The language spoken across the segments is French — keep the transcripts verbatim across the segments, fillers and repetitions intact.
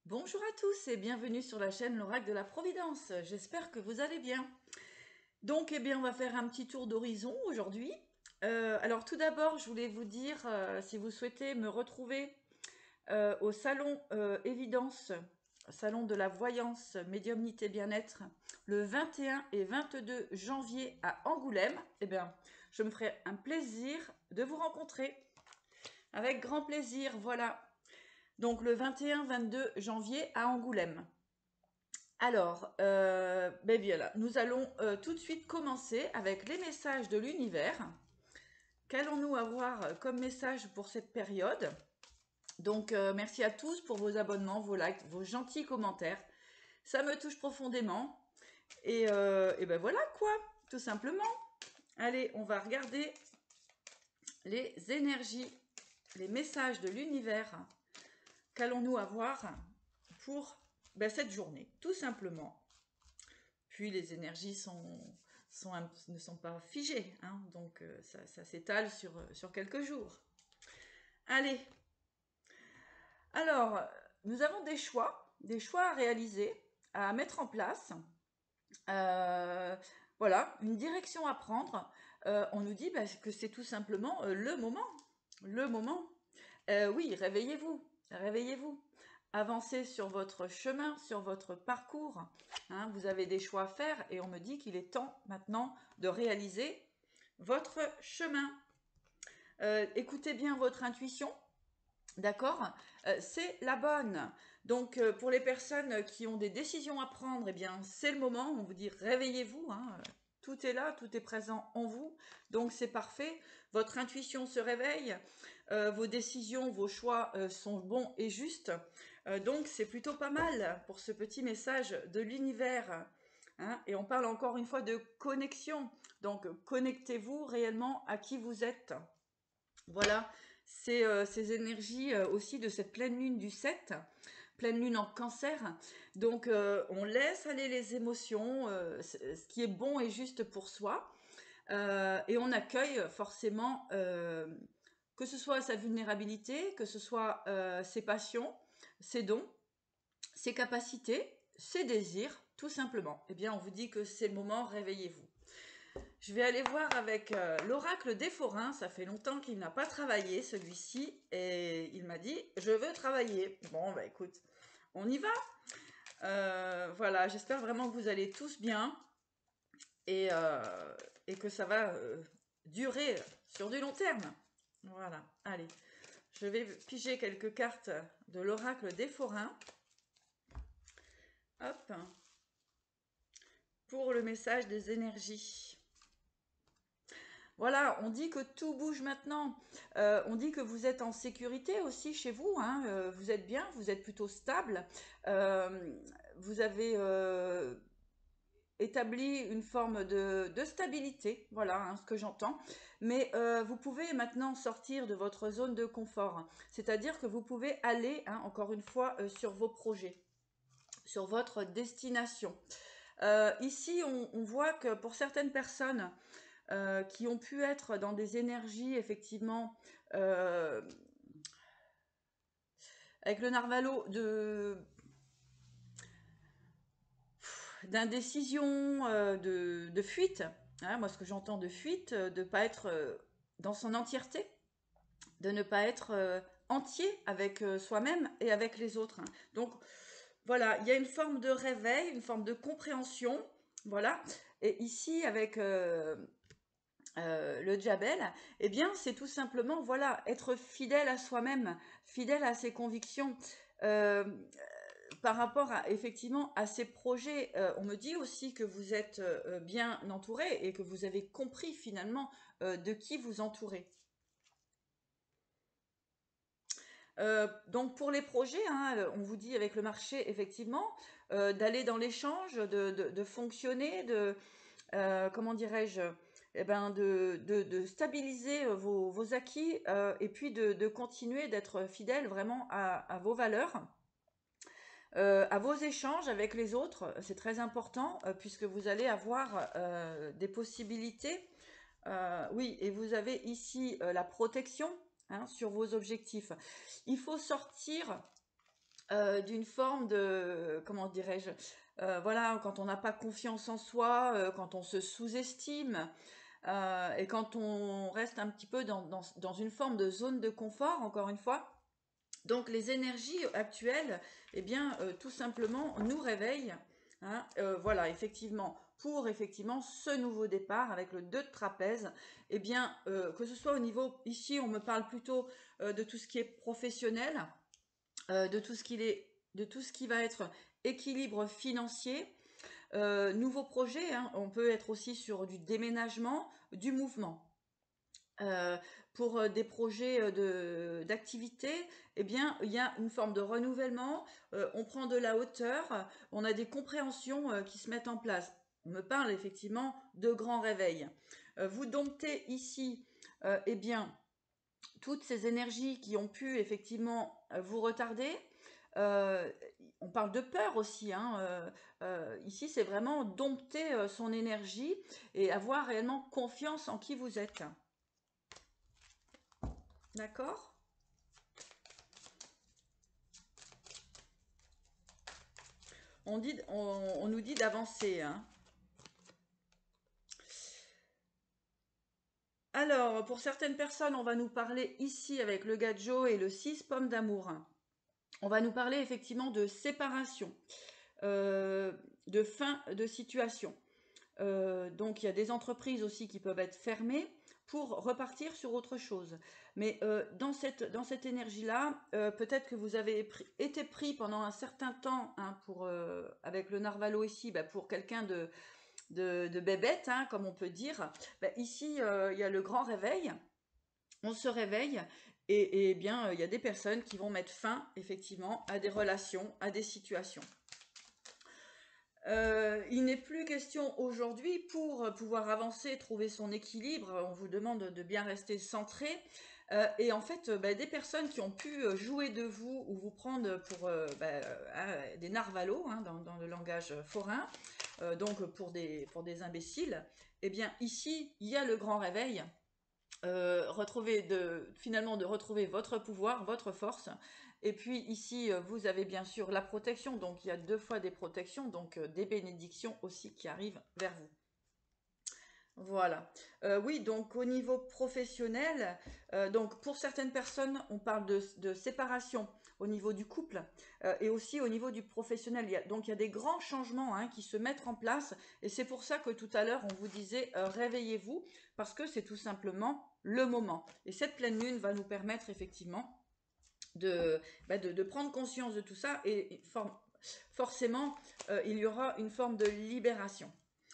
Bonjour à tous et bienvenue sur la chaîne L'Oracle de la Providence. J'espère que vous allez bien. Donc, eh bien, on va faire un petit tour d'horizon aujourd'hui. Euh, alors, tout d'abord, je voulais vous dire, euh, si vous souhaitez me retrouver euh, au salon euh, Évidence, salon de la voyance, médiumnité, bien-être, le vingt et un et vingt-deux janvier à Angoulême, eh bien, je me ferai un plaisir de vous rencontrer. Avec grand plaisir, voilà. Donc, le vingt et un vingt-deux janvier à Angoulême. Alors, euh, ben voilà, nous allons euh, tout de suite commencer avec les messages de l'univers. Qu'allons-nous avoir comme message pour cette période? Donc, euh, merci à tous pour vos abonnements, vos likes, vos gentils commentaires. Ça me touche profondément. Et, euh, et ben voilà quoi, tout simplement. Allez, on va regarder les énergies, les messages de l'univers. Qu'allons-nous avoir pour ben, cette journée, tout simplement. Puis les énergies sont, sont un, ne sont pas figées, hein, donc euh, ça, ça s'étale sur, sur quelques jours. Allez, alors, nous avons des choix, des choix à réaliser, à mettre en place. Euh, voilà, une direction à prendre. Euh, on nous dit bah, que c'est tout simplement euh, le moment. Le moment. Euh, oui, réveillez-vous. Réveillez-vous. Avancez sur votre chemin, sur votre parcours. Hein, vous avez des choix à faire et on me dit qu'il est temps maintenant de réaliser votre chemin. Euh, écoutez bien votre intuition. D'accord, euh, c'est la bonne. Donc, euh, pour les personnes qui ont des décisions à prendre, eh bien, c'est le moment. On vous dit réveillez-vous. Hein, tout est là, tout est présent en vous. Donc, c'est parfait. Votre intuition se réveille. Euh, vos décisions, vos choix euh, sont bons et justes. Euh, donc, c'est plutôt pas mal pour ce petit message de l'univers. Hein, et on parle encore une fois de connexion. Donc, connectez-vous réellement à qui vous êtes. Voilà, c'est euh, ces énergies euh, aussi de cette pleine lune du sept, pleine lune en cancer. Donc euh, on laisse aller les émotions, euh, ce qui est bon et juste pour soi, euh, et on accueille forcément euh, que ce soit sa vulnérabilité, que ce soit euh, ses passions, ses dons, ses capacités, ses désirs, tout simplement. Eh bien on vous dit que c'est le moment, réveillez-vous. Je vais aller voir avec euh, l'oracle des forains. Ça fait longtemps qu'il n'a pas travaillé, celui-ci. Et il m'a dit, je veux travailler. Bon, bah écoute, on y va. Euh, voilà, j'espère vraiment que vous allez tous bien. Et, euh, et que ça va euh, durer sur du long terme. Voilà, allez. Je vais piger quelques cartes de l'oracle des forains. Hop. Pour le message des énergies. Voilà, on dit que tout bouge maintenant. Euh, on dit que vous êtes en sécurité aussi chez vous. Hein, euh, vous êtes bien, vous êtes plutôt stable. Euh, vous avez euh, établi une forme de, de stabilité. Voilà hein, ce que j'entends. Mais euh, vous pouvez maintenant sortir de votre zone de confort. C'est-à-dire que vous pouvez aller, hein, encore une fois, euh, sur vos projets, sur votre destination. Euh, ici, on, on voit que pour certaines personnes, euh, qui ont pu être dans des énergies effectivement euh, avec le narvalo de d'indécision, euh, de, de fuite. Hein, moi, ce que j'entends de fuite, euh, de ne pas être euh, dans son entièreté, de ne pas être euh, entier avec euh, soi-même et avec les autres. Hein. Donc, voilà, il y a une forme de réveil, une forme de compréhension. Voilà. Et ici, avec euh, Euh, le Djabel, eh bien, c'est tout simplement, voilà, être fidèle à soi-même, fidèle à ses convictions, euh, par rapport à, effectivement, à ses projets. Euh, on me dit aussi que vous êtes euh, bien entouré et que vous avez compris finalement euh, de qui vous entourez. Euh, donc pour les projets, hein, on vous dit avec le marché, effectivement, euh, d'aller dans l'échange, de, de, de fonctionner, de, euh, comment dirais-je, eh ben de, de, de stabiliser vos, vos acquis euh, et puis de, de continuer d'être fidèle vraiment à, à vos valeurs, euh, à vos échanges avec les autres. C'est très important euh, puisque vous allez avoir euh, des possibilités. Euh, oui, et vous avez ici euh, la protection hein, sur vos objectifs. Il faut sortir euh, d'une forme de, comment dirais-je, euh, voilà, quand on n'a pas confiance en soi, euh, quand on se sous-estime, euh, et quand on reste un petit peu dans, dans, dans une forme de zone de confort, encore une fois. Donc les énergies actuelles, eh bien, euh, tout simplement, nous réveillent. Hein, euh, voilà, effectivement, pour effectivement ce nouveau départ avec le deux de trapèze, eh bien, euh, que ce soit au niveau, ici, on me parle plutôt euh, de tout ce qui est professionnel, euh, de tout ce qui est, de tout ce qui va être équilibre financier, euh, nouveau projet. Hein, on peut être aussi sur du déménagement, du mouvement. Euh, pour euh, des projets euh, de, d'activité, eh bien, il y a une forme de renouvellement, euh, on prend de la hauteur, on a des compréhensions euh, qui se mettent en place. On me parle effectivement de grands réveils. Euh, vous domptez ici, euh, eh bien, toutes ces énergies qui ont pu effectivement euh, vous retarder. Euh, on parle de peur aussi. Hein, euh, euh, ici, c'est vraiment dompter euh, son énergie et avoir réellement confiance en qui vous êtes. D'accord? On, dit, on, on nous dit d'avancer. Hein. Alors, pour certaines personnes, on va nous parler ici avec le gadjo et le six pommes d'amour. On va nous parler effectivement de séparation, euh, de fin de situation. Euh, donc, il y a des entreprises aussi qui peuvent être fermées pour repartir sur autre chose. Mais euh, dans cette, dans cette énergie-là, euh, peut-être que vous avez pris, été pris pendant un certain temps, hein, pour, euh, avec le narvalo ici, bah, pour quelqu'un de, de, de bébête, hein, comme on peut dire. Bah, ici, euh, il y a le grand réveil. On se réveille et, et bien, il y a des personnes qui vont mettre fin, effectivement, à des relations, à des situations. Euh, il n'est plus question aujourd'hui, pour pouvoir avancer, trouver son équilibre, on vous demande de bien rester centré. Euh, et en fait, bah, des personnes qui ont pu jouer de vous ou vous prendre pour euh, bah, euh, des narvalos, hein, dans, dans le langage forain, euh, donc pour des, pour des imbéciles, eh bien ici, il y a le grand réveil. Euh, retrouver de, finalement de retrouver votre pouvoir, votre force. Et puis ici, euh, vous avez bien sûr la protection, donc il y a deux fois des protections, donc euh, des bénédictions aussi qui arrivent vers vous. Voilà. Euh, oui, donc au niveau professionnel, euh, donc pour certaines personnes, on parle de, de séparation au niveau du couple euh, et aussi au niveau du professionnel. Il y a, donc il y a des grands changements, hein, qui se mettent en place et c'est pour ça que tout à l'heure on vous disait euh, réveillez-vous parce que c'est tout simplement le moment. Et cette pleine lune va nous permettre effectivement de, bah, de, de prendre conscience de tout ça et, et for forcément euh, il y aura une forme de libération.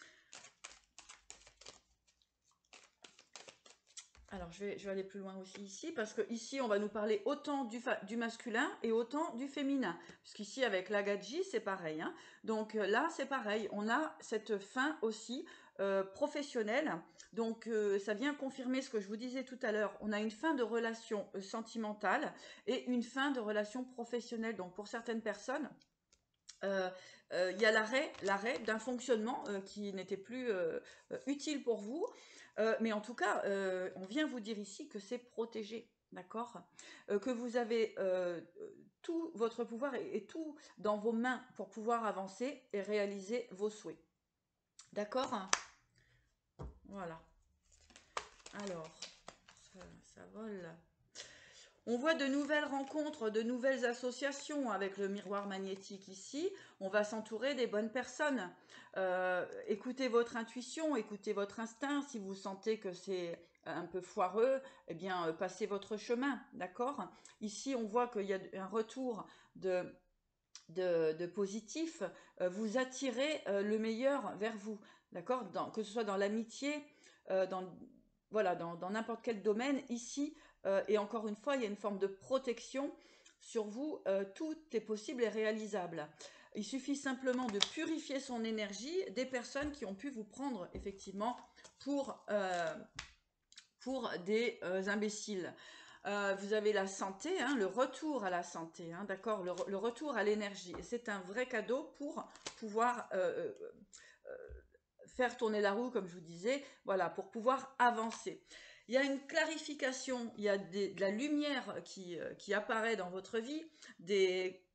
Alors, je vais, je vais aller plus loin aussi ici, parce que ici, on va nous parler autant du, du masculin et autant du féminin. Puisqu'ici, avec la gadji, c'est pareil. Hein. Donc là, c'est pareil. On a cette fin aussi euh, professionnelle. Donc, euh, ça vient confirmer ce que je vous disais tout à l'heure. On a une fin de relation euh, sentimentale et une fin de relation professionnelle. Donc, pour certaines personnes, euh, euh, il y a l'arrêt, l'arrêt d'un fonctionnement euh, qui n'était plus euh, euh, utile pour vous. Euh, mais en tout cas, euh, on vient vous dire ici que c'est protégé, d'accord, euh, que vous avez euh, tout votre pouvoir et, et tout dans vos mains pour pouvoir avancer et réaliser vos souhaits. D'accord? Voilà. Alors, ça, ça vole. On voit de nouvelles rencontres, de nouvelles associations avec le miroir magnétique ici. On va s'entourer des bonnes personnes. Euh, écoutez votre intuition, écoutez votre instinct. Si vous sentez que c'est un peu foireux, eh bien, euh, passez votre chemin, d'accord? Ici, on voit qu'il y a un retour de, de, de positif. Euh, vous attirez euh, le meilleur vers vous, d'accord? Que ce soit dans l'amitié, euh, dans voilà, dans n'importe quel domaine. Ici, euh, et encore une fois, il y a une forme de protection sur vous. Euh, tout est possible et réalisable. Il suffit simplement de purifier son énergie des personnes qui ont pu vous prendre effectivement pour, euh, pour des euh, imbéciles. Euh, vous avez la santé, hein, le retour à la santé, hein, d'accord, le, le, retour à l'énergie. Et c'est un vrai cadeau pour pouvoir euh, euh, faire tourner la roue, comme je vous disais, voilà, pour pouvoir avancer. Il y a une clarification, il y a des, de la lumière qui, euh, qui apparaît dans votre vie, des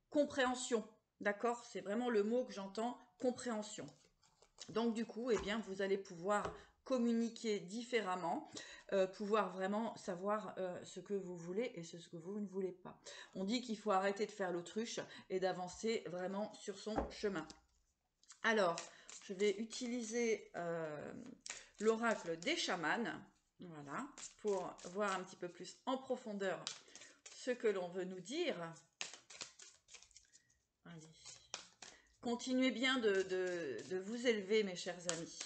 compréhension. D'accord? C'est vraiment le mot que j'entends, compréhension. Donc du coup, eh bien, vous allez pouvoir communiquer différemment, euh, pouvoir vraiment savoir euh, ce que vous voulez et ce que vous ne voulez pas. On dit qu'il faut arrêter de faire l'autruche et d'avancer vraiment sur son chemin. Alors, je vais utiliser euh, l'oracle des chamans, voilà, pour voir un petit peu plus en profondeur ce que l'on veut nous dire. Allez. Continuez bien de, de, de vous élever, mes chers amis.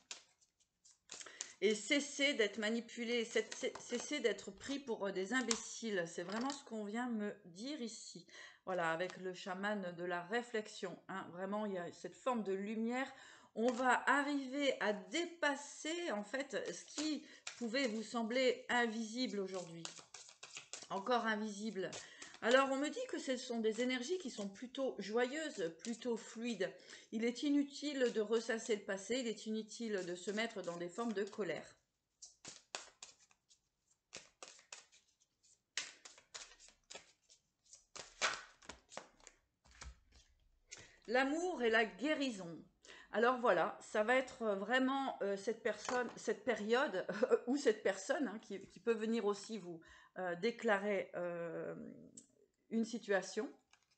Et cessez d'être manipulé, cessez d'être pris pour des imbéciles. C'est vraiment ce qu'on vient me dire ici. Voilà, avec le chaman de la réflexion. Hein, vraiment, il y a cette forme de lumière. On va arriver à dépasser, en fait, ce qui pouvait vous sembler invisible aujourd'hui. Encore invisible. Alors, on me dit que ce sont des énergies qui sont plutôt joyeuses, plutôt fluides. Il est inutile de ressasser le passé, il est inutile de se mettre dans des formes de colère. L'amour et la guérison. Alors voilà, ça va être vraiment euh, cette personne, cette période, euh, ou cette personne hein, qui, qui peut venir aussi vous euh, déclarer euh, une situation.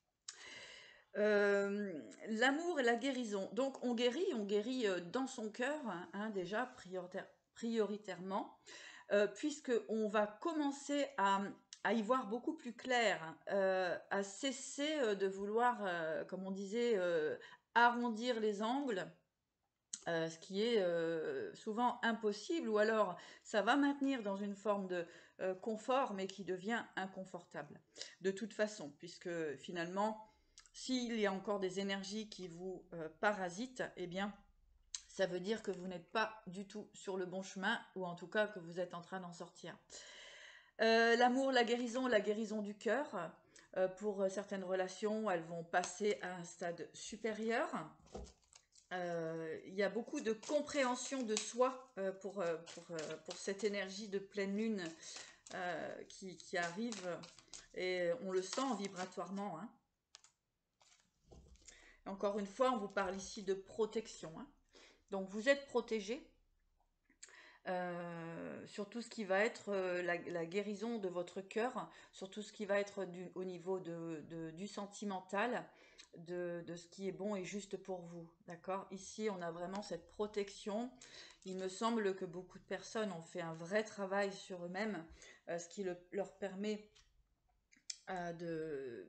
Euh, l'amour et la guérison. Donc on guérit, on guérit euh, dans son cœur, hein, déjà prioritaire, prioritairement, euh, puisque on va commencer à, à y voir beaucoup plus clair, euh, à cesser euh, de vouloir, euh, comme on disait, euh, arrondir les angles. Euh, ce qui est euh, souvent impossible, ou alors ça va maintenir dans une forme de euh, confort, mais qui devient inconfortable. De toute façon, puisque finalement, s'il y a encore des énergies qui vous euh, parasitent, eh bien, ça veut dire que vous n'êtes pas du tout sur le bon chemin, ou en tout cas que vous êtes en train d'en sortir. Euh, L'amour, la guérison, la guérison du cœur. Euh, pour certaines relations, elles vont passer à un stade supérieur. Euh, il y a beaucoup de compréhension de soi euh, pour, euh, pour, euh, pour cette énergie de pleine lune euh, qui, qui arrive et on le sent vibratoirement. Hein. Encore une fois, on vous parle ici de protection. Hein. Donc vous êtes protégé euh, sur tout ce qui va être euh, la, la guérison de votre cœur, sur tout ce qui va être du, au niveau de, de, du sentimental. De, de ce qui est bon et juste pour vous, d'accord? Ici, on a vraiment cette protection. Il me semble que beaucoup de personnes ont fait un vrai travail sur eux-mêmes, euh, ce qui le, leur permet euh, de,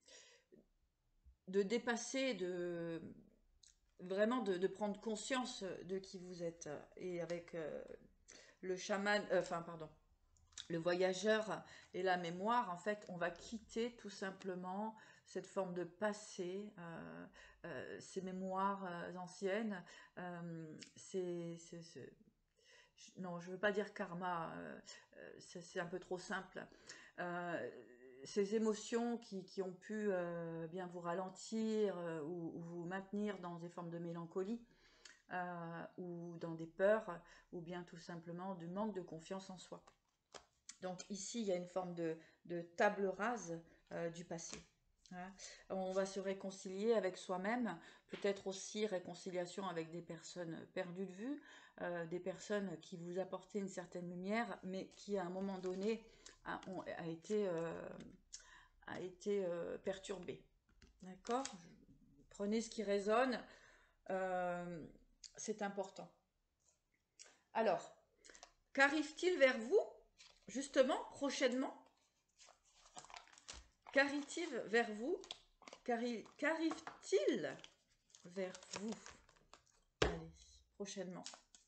de dépasser, de vraiment de, de prendre conscience de qui vous êtes. Et avec euh, le chaman, euh, enfin pardon, le voyageur et la mémoire, en fait, on va quitter tout simplement cette forme de passé, euh, euh, ces mémoires euh, anciennes. Euh, c'est, c'est, c'est, non, je ne veux pas dire karma, euh, c'est, c'est un peu trop simple. Euh, ces émotions qui, qui ont pu euh, bien vous ralentir euh, ou, ou vous maintenir dans des formes de mélancolie. Euh, ou dans des peurs, ou bien tout simplement du manque de confiance en soi. Donc ici, il y a une forme de, de table rase euh, du passé. Hein. On va se réconcilier avec soi-même, peut-être aussi réconciliation avec des personnes perdues de vue, euh, des personnes qui vous apportaient une certaine lumière, mais qui à un moment donné a, ont, a été, euh, a été euh, perturbée. D'accord? Prenez ce qui résonne, euh, c'est important. Alors, qu'arrive-t-il vers vous, justement, prochainement? Qu'arrive-t-il vers vous? Qu'arrive-t-il vers vous? Allez, prochainement.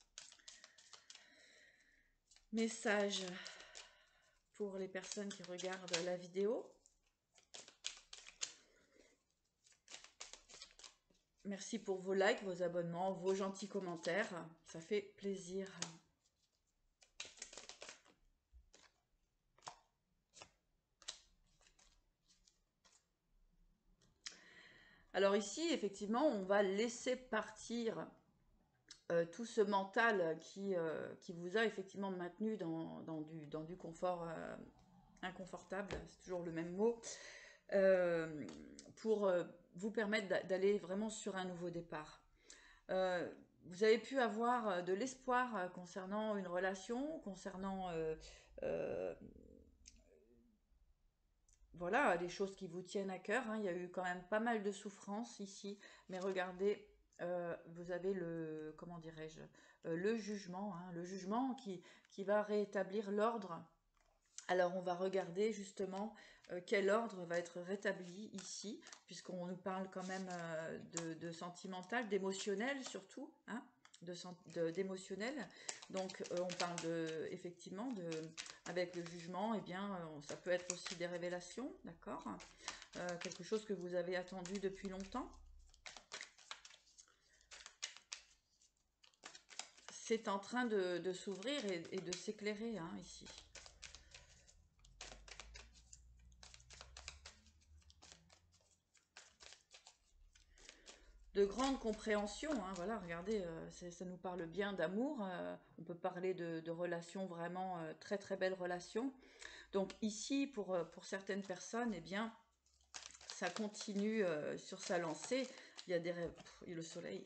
Message pour les personnes qui regardent la vidéo. Merci pour vos likes, vos abonnements, vos gentils commentaires. Ça fait plaisir. Alors ici, effectivement, on va laisser partir euh, tout ce mental qui, euh, qui vous a effectivement maintenu dans, dans, du, dans du confort euh, inconfortable, c'est toujours le même mot. euh, pour euh, vous permettre d'aller vraiment sur un nouveau départ. Euh, vous avez pu avoir de l'espoir concernant une relation, concernant euh, euh, voilà, des choses qui vous tiennent à cœur, hein. Il y a eu quand même pas mal de souffrances ici, mais regardez, euh, vous avez le, comment dirais-je, euh, le jugement, hein, le jugement qui, qui va rétablir l'ordre. Alors on va regarder justement euh, quel ordre va être rétabli ici, puisqu'on nous parle quand même euh, de, de sentimental, d'émotionnel surtout, hein, de d'émotionnel. Donc euh, on parle de, effectivement, de, avec le jugement, eh bien euh, ça peut être aussi des révélations, d'accord, euh, quelque chose que vous avez attendu depuis longtemps. C'est en train de, de s'ouvrir et, et de s'éclairer, hein, ici. De grande compréhension, hein, voilà, regardez, euh, ça nous parle bien d'amour, euh, on peut parler de, de relations vraiment, euh, très très belles relations. Donc ici, pour, euh, pour certaines personnes, eh bien, ça continue euh, sur sa lancée, il y a des rêves, pff, et le soleil.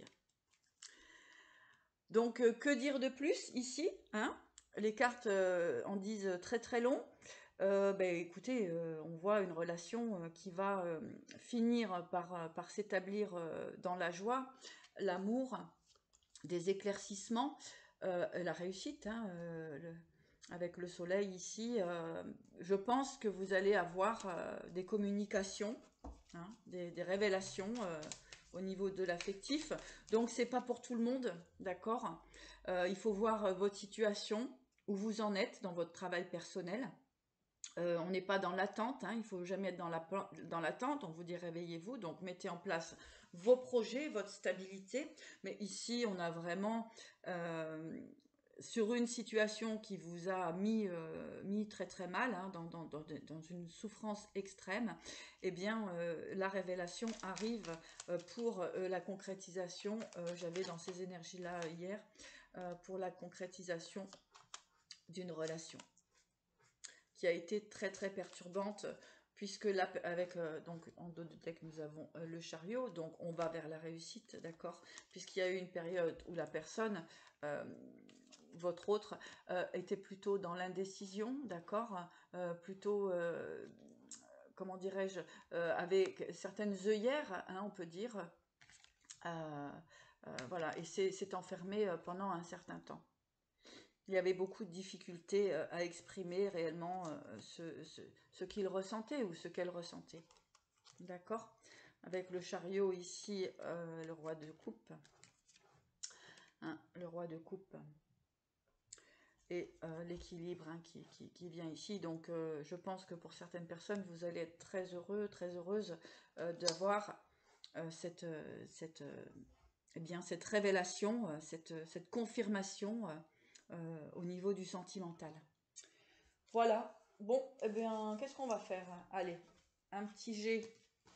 Donc, euh, que dire de plus ici, hein? Les cartes euh, en disent très très long. Euh, ben, écoutez, euh, on voit une relation euh, qui va euh, finir par, euh, par s'établir euh, dans la joie, l'amour, des éclaircissements, euh, la réussite, hein, euh, le- avec le soleil ici. Euh, je pense que vous allez avoir euh, des communications, hein, des, des révélations euh, au niveau de l'affectif. Donc c'est pas pour tout le monde, d'accord. Euh, il faut voir euh, votre situation, où vous en êtes dans votre travail personnel. Euh, on n'est pas dans l'attente, hein, il ne faut jamais être dans la, dans l'attente, on vous dit réveillez-vous, donc mettez en place vos projets, votre stabilité. Mais ici, on a vraiment, euh, sur une situation qui vous a mis, euh, mis très très mal, hein, dans, dans, dans, dans une souffrance extrême, eh bien, euh, la révélation arrive euh, pour euh, la concrétisation, euh, j'avais dans ces énergies-là hier, euh, pour la concrétisation d'une relation qui a été très très perturbante, puisque là, avec, euh, donc en dos de deck, nous avons euh, le chariot, donc on va vers la réussite, d'accord, puisqu'il y a eu une période où la personne, euh, votre autre, euh, était plutôt dans l'indécision, d'accord, euh, plutôt, euh, comment dirais-je, euh, avec certaines œillères, hein, on peut dire, euh, euh, voilà, et c'est enfermé euh, pendant un certain temps. Il y avait beaucoup de difficultés euh, à exprimer réellement euh, ce, ce, ce qu'il ressentait ou ce qu'elle ressentait. D'accord? Avec le chariot ici, euh, le roi de coupe. Hein, le roi de coupe. Et euh, l'équilibre, hein, qui, qui, qui vient ici. Donc euh, je pense que pour certaines personnes, vous allez être très heureux, très heureuse euh, d'avoir euh, cette, euh, cette, euh, eh bien, cette révélation, euh, cette, cette confirmation euh, euh, au niveau du sentimental. Voilà. Bon, eh bien, qu'est-ce qu'on va faire? Allez, un petit jet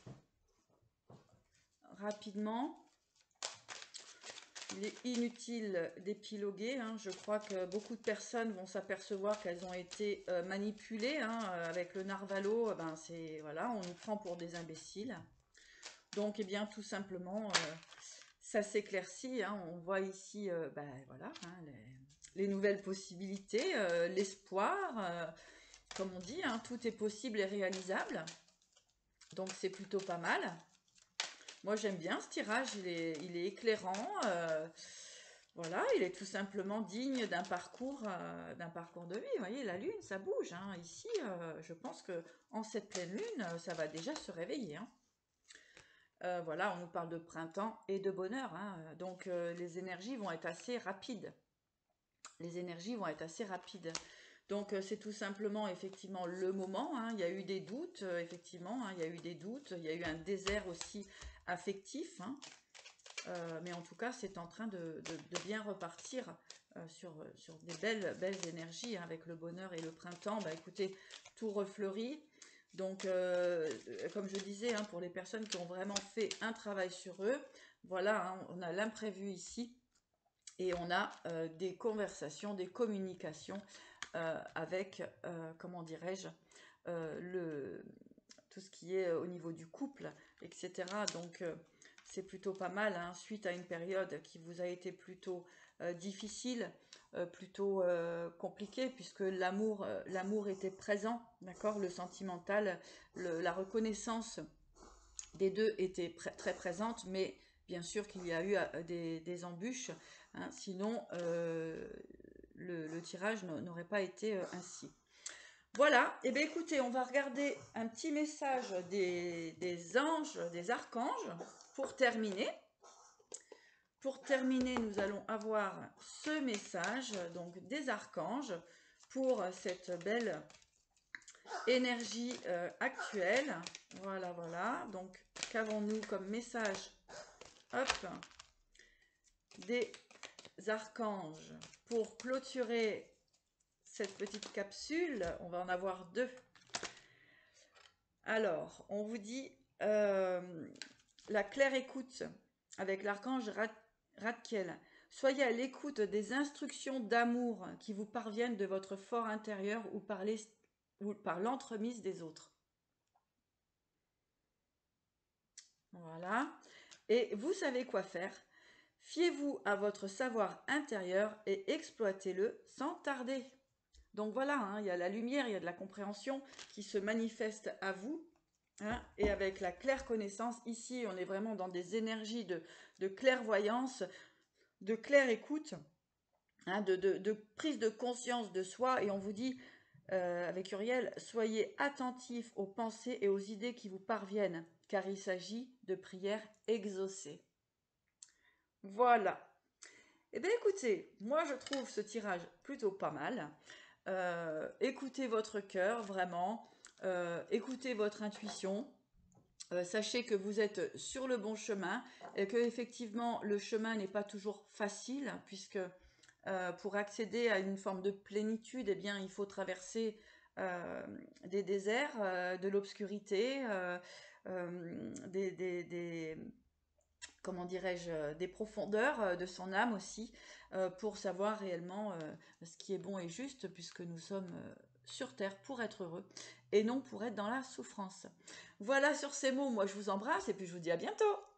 rapidement. Il est inutile d'épiloguer, hein. Je crois que beaucoup de personnes vont s'apercevoir qu'elles ont été euh, manipulées, hein, avec le narvalo. Ben c'est voilà, on nous prend pour des imbéciles. Donc, eh bien, tout simplement, euh, ça s'éclaircit, hein. On voit ici, euh, ben voilà, hein, les, les nouvelles possibilités, euh, l'espoir. Euh, comme on dit, hein, tout est possible et réalisable. Donc c'est plutôt pas mal. Moi j'aime bien ce tirage, il est, il est éclairant. Euh, voilà, il est tout simplement digne d'un parcours, euh, d'un parcours de vie. Vous voyez, la lune, ça bouge, hein. Ici, euh, je pense que en cette pleine lune, ça va déjà se réveiller, hein. Euh, voilà, on nous parle de printemps et de bonheur, hein. Donc euh, les énergies vont être assez rapides. Les énergies vont être assez rapides. Donc euh, c'est tout simplement effectivement le moment, hein. Il y a eu des doutes, euh, effectivement, hein. Il y a eu des doutes, il y a eu un désert aussi affectif, hein. Euh, mais en tout cas c'est en train de, de, de bien repartir euh, sur, sur des belles, belles énergies, hein, avec le bonheur et le printemps. Bah écoutez, tout refleurit. Donc euh, comme je disais, hein, pour les personnes qui ont vraiment fait un travail sur eux, voilà, hein, on a l'imprévu ici. Et on a euh, des conversations, des communications euh, avec, euh, comment dirais-je, euh, le, tout ce qui est au niveau du couple, et cetera. Donc, euh, c'est plutôt pas mal, hein, suite à une période qui vous a été plutôt euh, difficile, euh, plutôt euh, compliquée, puisque l'amour euh, l'amour était présent, d'accord, le sentimental, le, la reconnaissance des deux était pr très présente, mais bien sûr qu'il y a eu euh, des, des embûches, hein, sinon euh, le, le tirage n'aurait pas été euh, ainsi. Voilà, et eh bien écoutez, on va regarder un petit message des, des anges, des archanges, pour terminer. Pour terminer, nous allons avoir ce message, donc des archanges, pour cette belle énergie euh, actuelle. Voilà, voilà. Donc, qu'avons-nous comme message? Hop, des archanges pour clôturer cette petite capsule. On va en avoir deux. Alors, on vous dit euh, la claire écoute avec l'archange Radkiel. Soyez à l'écoute des instructions d'amour qui vous parviennent de votre fort intérieur ou par les, ou par l'entremise des autres. Voilà. Et vous savez quoi faire. Fiez-vous à votre savoir intérieur et exploitez-le sans tarder. Donc voilà, hein, il y a la lumière, il y a de la compréhension qui se manifeste à vous. Hein, et avec la claire connaissance, ici, on est vraiment dans des énergies de, de clairvoyance, de claire écoute, hein, de, de, de prise de conscience de soi. Et on vous dit, euh, avec Uriel, soyez attentifs aux pensées et aux idées qui vous parviennent, car il s'agit de prières exaucées. Voilà. Eh bien écoutez, moi je trouve ce tirage plutôt pas mal. Euh, écoutez votre cœur, vraiment. Euh, écoutez votre intuition. Euh, sachez que vous êtes sur le bon chemin et que effectivement le chemin n'est pas toujours facile, puisque euh, pour accéder à une forme de plénitude, eh bien, il faut traverser euh, des déserts, euh, de l'obscurité, euh, euh, des, des, des comment dirais-je, des profondeurs de son âme aussi, euh, pour savoir réellement euh, ce qui est bon et juste, puisque nous sommes euh, sur Terre pour être heureux et non pour être dans la souffrance. Voilà, sur ces mots, moi je vous embrasse et puis je vous dis à bientôt.